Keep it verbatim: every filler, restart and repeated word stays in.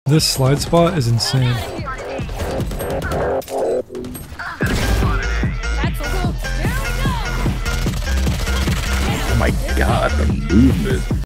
This slide spot is insane. Oh my god, the movement.